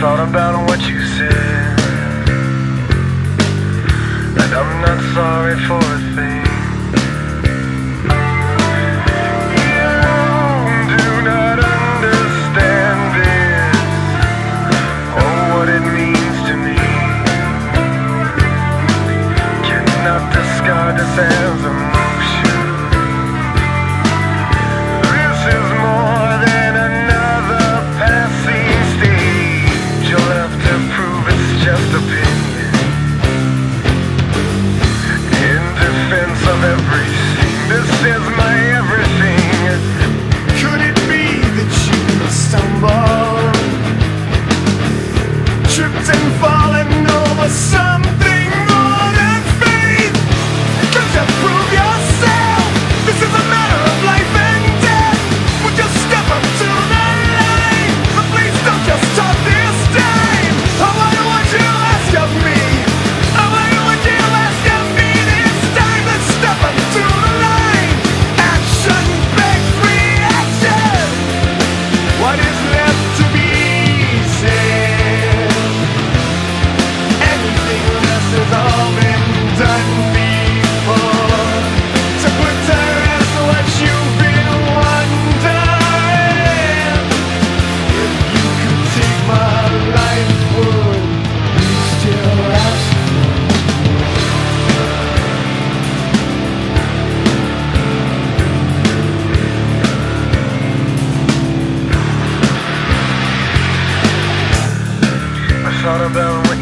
thought about what you said, and I'm not sorry for a thing. You do not understand this, or what it means to me. Cannot discard this as emotion. This is more than another passing stage. You'll have to prove it's just opinion. In defense of everything, this is my everything. Could it be that you stumbled, tripped and fallen over something more than faith? Could you prove yourself? This is a matter of life and death. Would you step up to the line? But please don't just talk this time. I wonder what you ask of me. I wonder what you ask of me this time. Let's step up to the line. Action begs reaction. What is left to be said? Everything else has all been done before. So put to rest what you've been wondering. If you could take my life, would you still ask I thought about